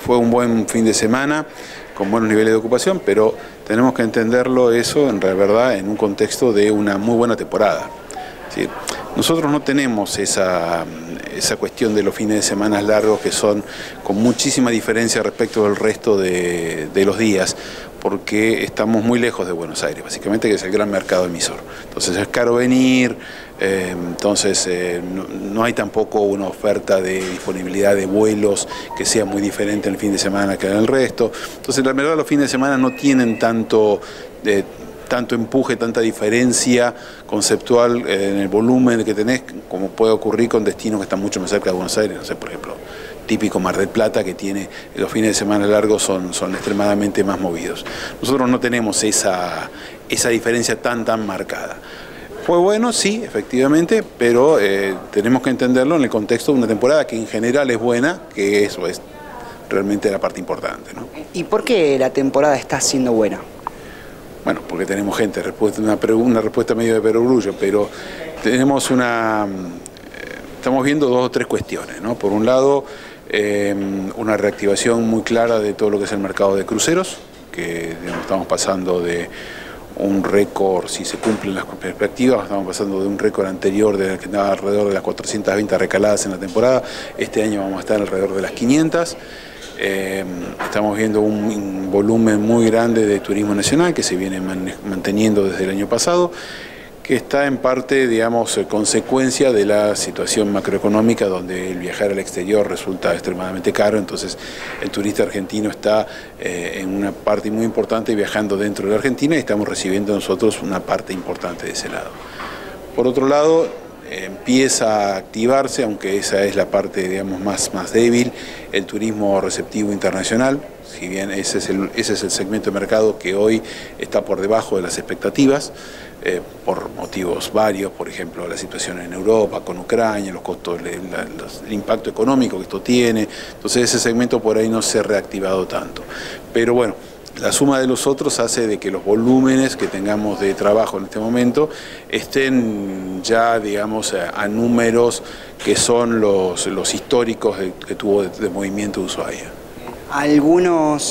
fue un buen fin de semana, con buenos niveles de ocupación, pero tenemos que entenderlo eso en verdad en un contexto de una muy buena temporada. ¿Sí? Nosotros no tenemos esa cuestión de los fines de semana largos que son con muchísima diferencia respecto del resto de los días, porque estamos muy lejos de Buenos Aires, básicamente, que es el gran mercado emisor. Entonces es caro venir, no hay tampoco una oferta de disponibilidad de vuelos que sea muy diferente en el fin de semana que en el resto. Entonces la verdad los fines de semana no tienen tanto empuje, tanta diferencia conceptual en el volumen que tenés, como puede ocurrir con destinos que están mucho más cerca de Buenos Aires, no sé, por ejemplo, típico Mar del Plata, que tiene los fines de semana largos son extremadamente más movidos. Nosotros no tenemos esa diferencia tan marcada. Fue bueno, sí, efectivamente, pero tenemos que entenderlo en el contexto de una temporada que en general es buena, que eso es realmente la parte importante, ¿no? ¿Y por qué la temporada está siendo buena? Bueno, porque tenemos gente, una respuesta medio de perogrullo, pero tenemos estamos viendo dos o tres cuestiones, ¿no? Por un lado, una reactivación muy clara de todo lo que es el mercado de cruceros, que digamos, estamos pasando de un récord, si se cumplen las perspectivas, estamos pasando de un récord anterior que estaba alrededor de las 420 recaladas en la temporada, este año vamos a estar alrededor de las 500. Estamos viendo un volumen muy grande de turismo nacional que se viene manteniendo desde el año pasado, que está en parte, digamos, consecuencia de la situación macroeconómica donde el viajar al exterior resulta extremadamente caro, entonces el turista argentino está en una parte muy importante viajando dentro de la Argentina y estamos recibiendo nosotros una parte importante de ese lado. Por otro lado, empieza a activarse, aunque esa es la parte, digamos, más débil, el turismo receptivo internacional, si bien ese es el segmento de mercado que hoy está por debajo de las expectativas, por motivos varios, por ejemplo, la situación en Europa, con Ucrania, los costos, el impacto económico que esto tiene, entonces ese segmento por ahí no se ha reactivado tanto. Pero bueno, la suma de los otros hace de que los volúmenes que tengamos de trabajo en este momento estén ya, digamos, a números que son los históricos que tuvo de movimiento de usuario. Algunas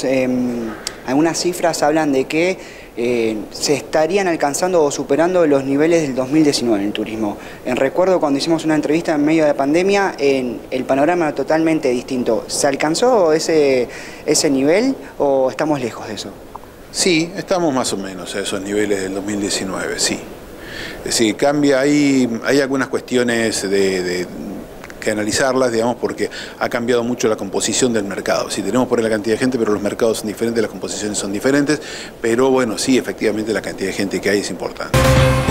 cifras hablan de que se estarían alcanzando o superando los niveles del 2019 en el turismo. Recuerdo cuando hicimos una entrevista en medio de la pandemia, el panorama era totalmente distinto. ¿Se alcanzó ese nivel o estamos lejos de eso? Sí, estamos más o menos a esos niveles del 2019, sí. Es decir, cambia, hay algunas cuestiones que analizarlas, digamos, porque ha cambiado mucho la composición del mercado. Sí, tenemos por ahí la cantidad de gente, pero los mercados son diferentes, las composiciones son diferentes, pero bueno, sí, efectivamente la cantidad de gente que hay es importante.